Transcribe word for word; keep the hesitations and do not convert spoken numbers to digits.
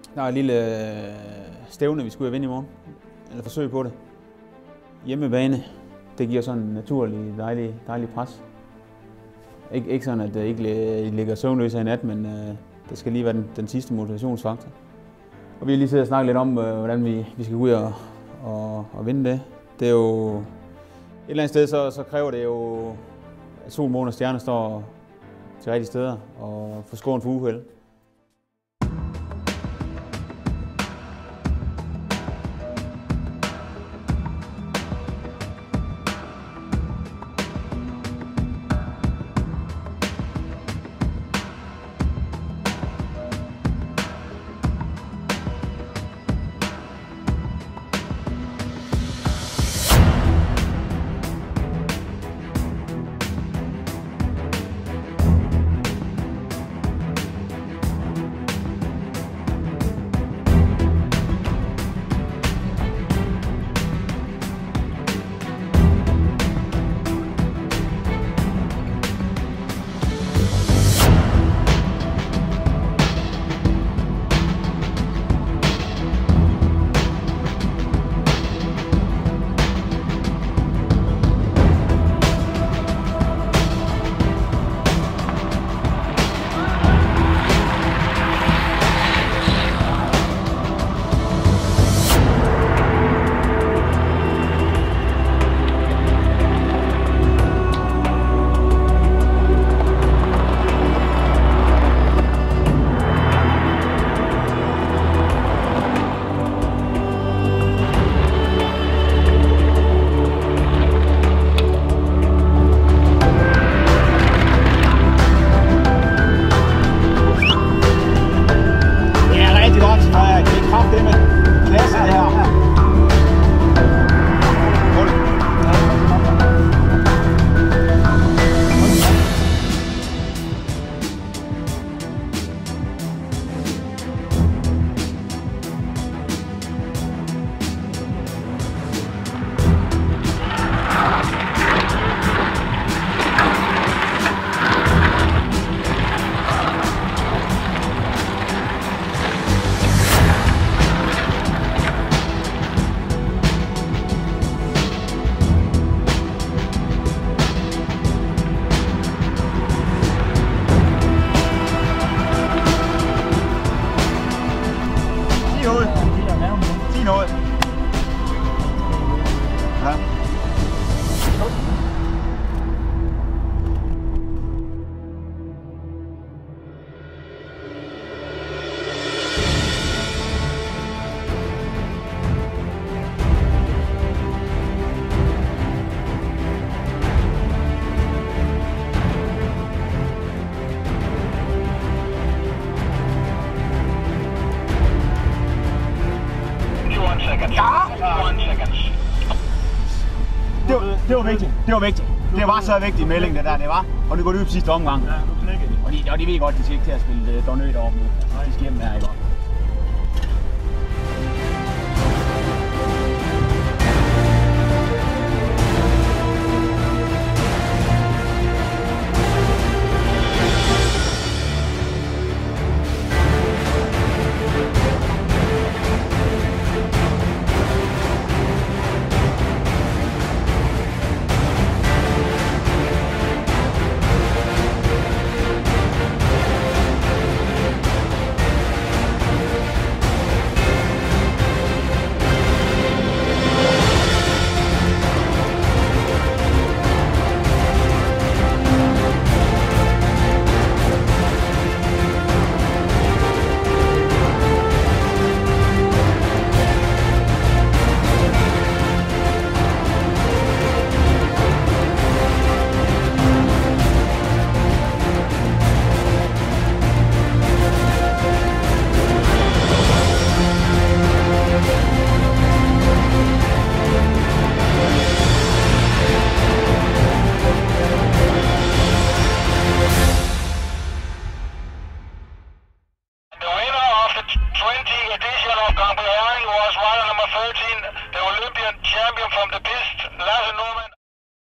Der er et lille stævne, vi skulle vinde i morgen. Eller forsøge på det. Hjemmebane, det giver sådan en naturlig, dejlig, dejlig pres. Ik ikke sådan, at det ikke ligger søvnløse i nat, men uh, det skal lige være den, den sidste motivationsfaktor. Og vi har lige siddet og snakket lidt om, uh, hvordan vi, vi skal gå ud og, og, og vinde det. Det er jo et eller andet sted, så, så kræver det jo, at sol, måne og stjerner står til rigtige steder og får skåren for uheld. Sig noget. Ja. Det var, det var vigtigt. Det var vigtigt. Det var så vigtig melding, det der, det var. Og nu går det ud på sidste omgang. Og de, og de ved godt, de skal ikke til at spille Donø deroppe nu. De skal hjem her, ikke?